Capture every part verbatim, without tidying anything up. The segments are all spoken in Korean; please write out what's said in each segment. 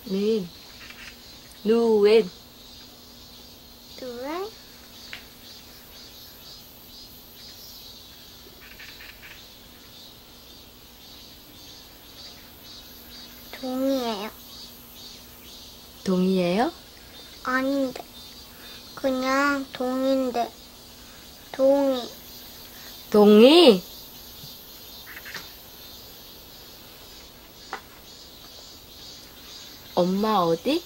는 누엔 누엔 동이에요. 동이에요? 아닌데 그냥 동인데 동이 동이? 엄마 어디?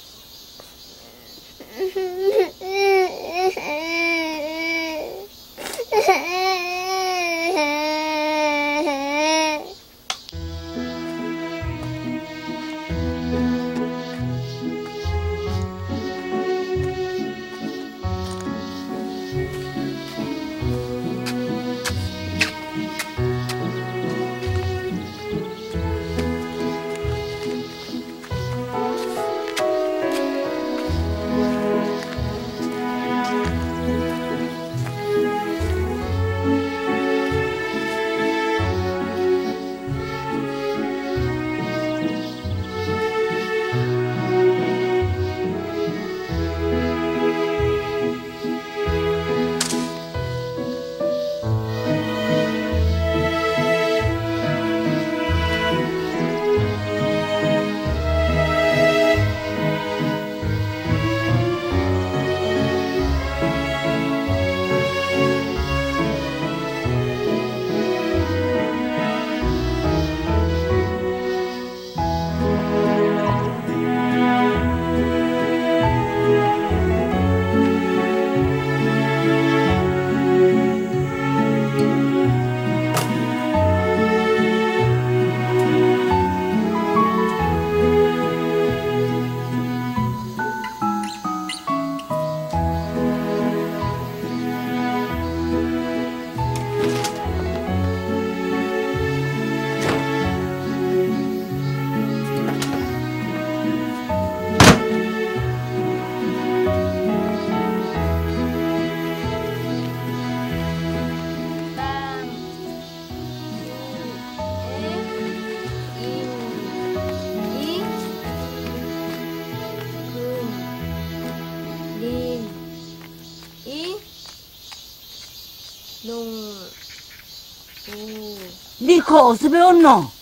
니 그거 어디서 배웠노?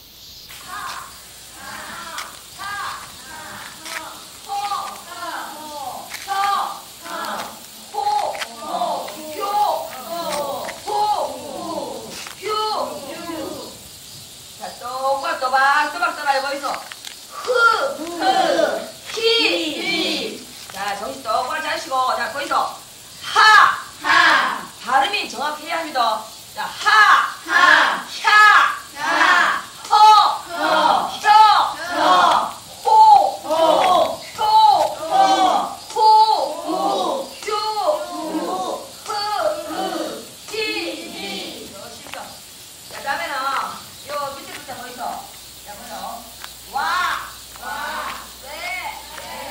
정신 똑바로 차리시고, 자, 거기서 하! 하! 발음이 정확해야 합니다. 자, 하! 하! 샤! 샤! 허! 허! 혀! 혀! 호! 호! 효! 호! 후! 후! 휴! 후! 흐! 흐! 히! 히! 좋습니다. 자, 다음에는 요 밑에부터 거기서 자, 보세요. 와! 와! 네!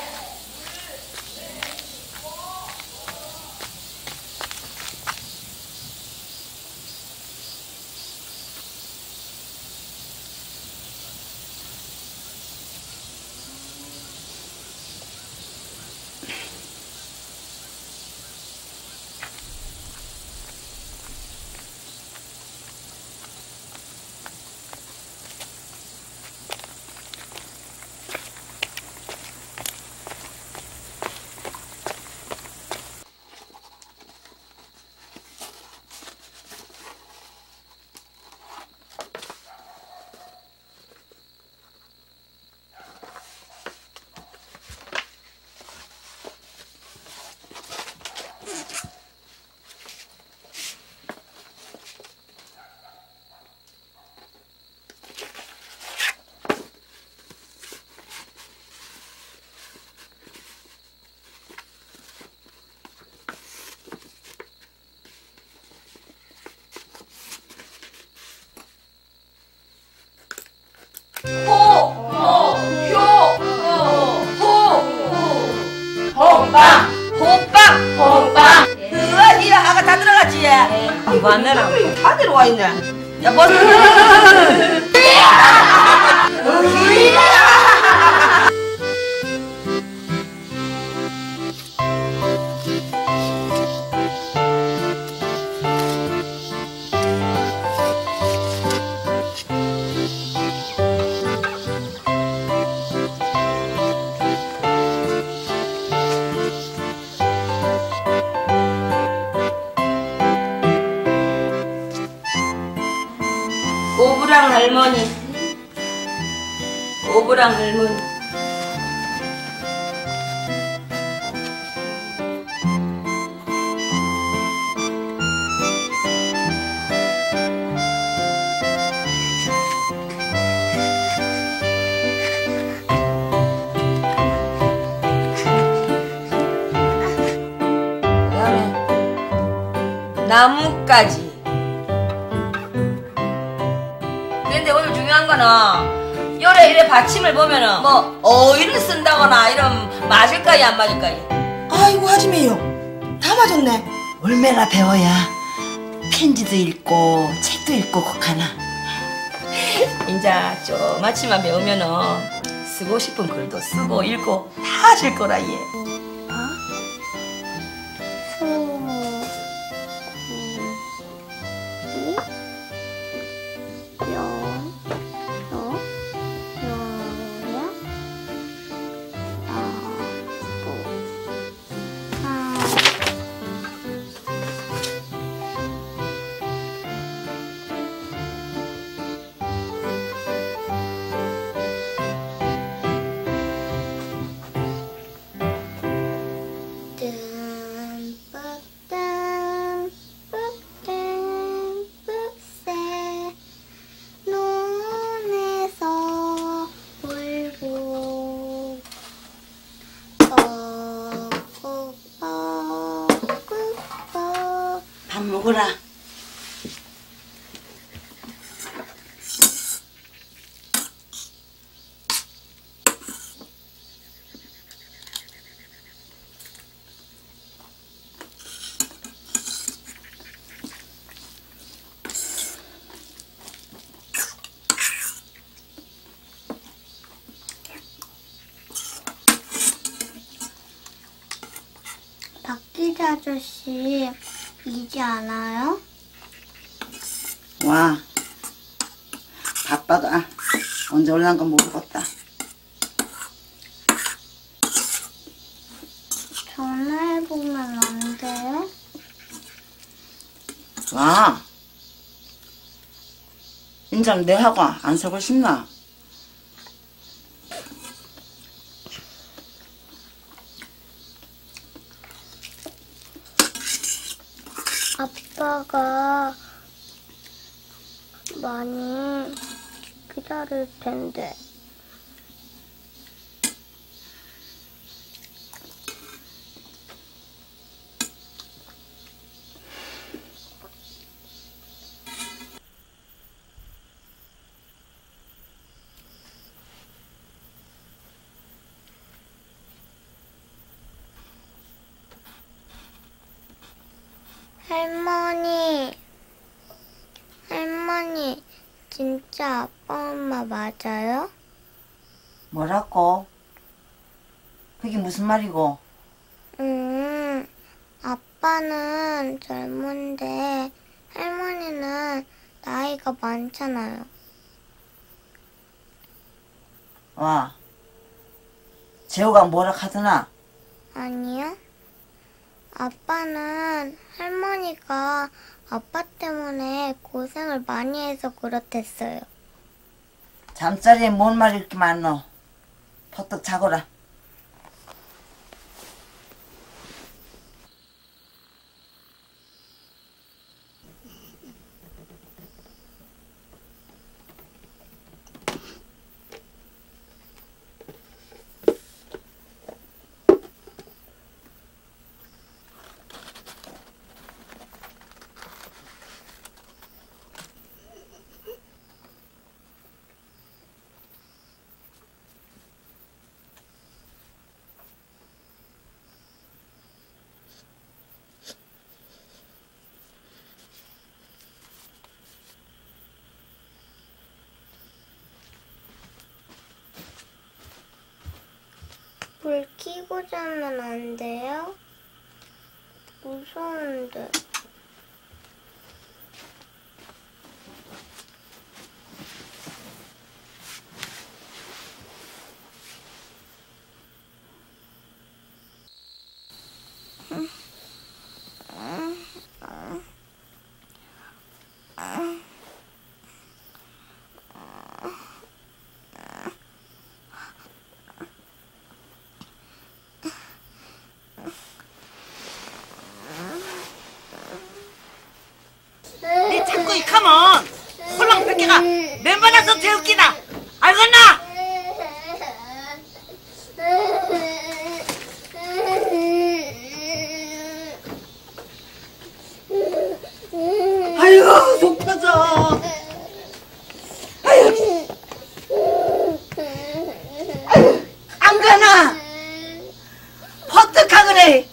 호빵! 호빵! 호빵! 그거 니네 아가 다 들어갔지? 이거 안 내라. 다 들어와 있네. 야, 뭐. 오브랑 할머니. 오브랑 할머니. 나뭇가지. 근데 오늘 중요한 거는 요래 이래 받침을 보면은 뭐 어휘를 쓴다거나 이런 맞을까요 안 맞을까요? 아이고 하지매요. 다 맞았네. 얼마나 배워야 편지도 읽고 책도 읽고 그하나. 인자 좀 마치만 배우면은 쓰고 싶은 글도 쓰고 읽고 다 하실 거라 얘. 밥 먹어라. 박기자 아저씨 이지 않아요? 와. 바빠가 언제 올라간 건 모르겠다. 전화해보면 안 돼요? 와. 인장 내하고 안 살고 싶나? 아빠가 많이 기다릴 텐데. 할머니, 할머니, 진짜 아빠 엄마 맞아요? 뭐라고? 그게 무슨 말이고? 음, 아빠는 젊은데 할머니는 나이가 많잖아요. 와. 재호가 뭐라 하더나? 아니요? 아빠는 할머니가 아빠 때문에 고생을 많이 해서 그렇댔어요. 잠자리에 뭔 말 이렇게 많노? 퍼뜩 자거라. 불 켜고 자면 안 돼요? 무서운데. 이카면 홀랑 뺏기가 맨발에서 재웃기다. 알겠나? 아이고 속 터져. 아유, 아유, 안 가나? 어떡하그래?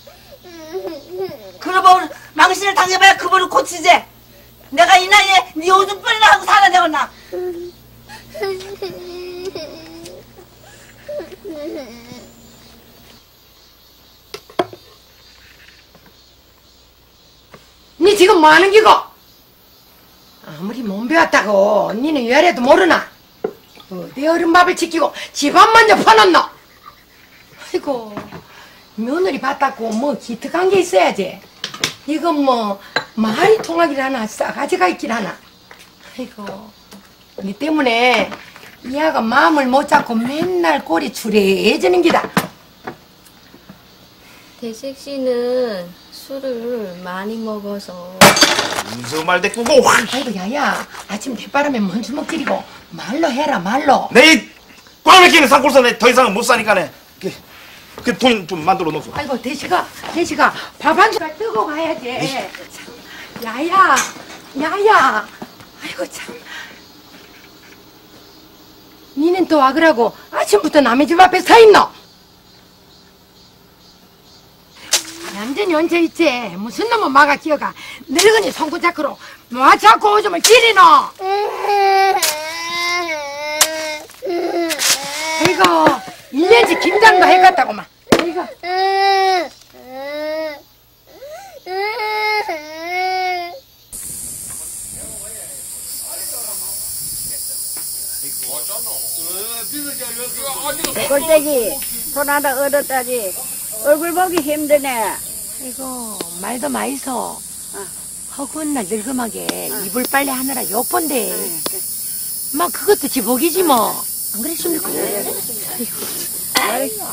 그러면 망신을 당해봐야 그거를 고치지. 내가 이 나이에 네 오줌뿐이나 하고 살아내었나? 니 지금 뭐 하는 기고? 아무리 못 배웠다고 니는 외래도 모르나? 어디 어른밥을 지키고 집안 먼저 퍼놓노? 아이고 며느리 봤다고 뭐 기특한 게 있어야지. 이건 뭐 말이 통하길 하나 싸가지가 있길 하나. 아이고 니 때문에 이 아가 마음을 못 잡고 맨날 꼬리 추레해지는 기다. 대식 씨는 술을 많이 먹어서 무슨 말 대꾸고 확. 아이고 야야 아침 대바람에 먼지 먹들이고 말로 해라 말로. 내이 꽝맥히는 산골서 내 더 이상은 못 사니까네. 그, 그 돈 좀 만들어 놓소. 아이고 대시가 대시가 밥 한 숟갈 뜨고 가야지. 참, 야야 야야 아이고 참 니는 또 와 그러고 아침부터 남의 집 앞에 서 있노? 얌전히 얹어있지 무슨 놈은 막아 끼어가 늙은이 손구자크로 뭐 자꾸 오줌을 기리노? 아이고 일 년치 김장도 해갔다고만. 아이고 꼴대기 손 하나 얻었다지 얼굴 보기 힘드네. 아이고 말도 마이소. 허구한 날 늙음하게 이불 빨래 하느라 욕본데 막 그것도 지복이지 뭐. 안 그랬습니까? 아이고.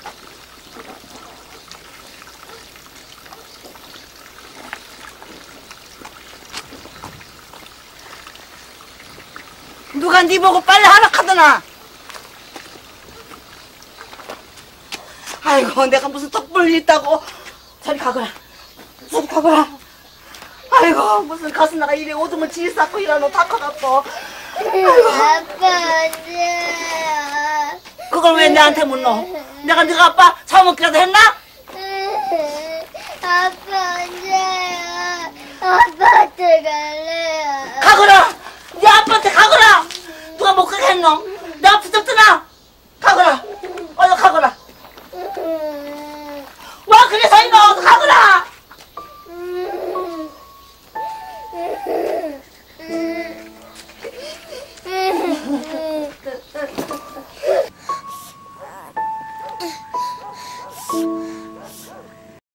누가 네 보고 빨리 하라 카더나? 아이고 내가 무슨 덕분이 있다고. 저리 가거라. 저리 가거라. 아이고 무슨 가슴나가 이래 오줌을 질 쌓고 일하노 다 커갖고. 아빠 언제? 그걸 왜 내한테 묻노? 내가 네가 아빠 처먹기라도 했나? 아빠 언제야? 아빠한테 갈래요. 가거라. 네 아빠한테 가거라. 누가 못 가게 했노? 내 앞에 붙었더나? 가거라. 얼른 가거라. 와 그래 서 있노. 가거라.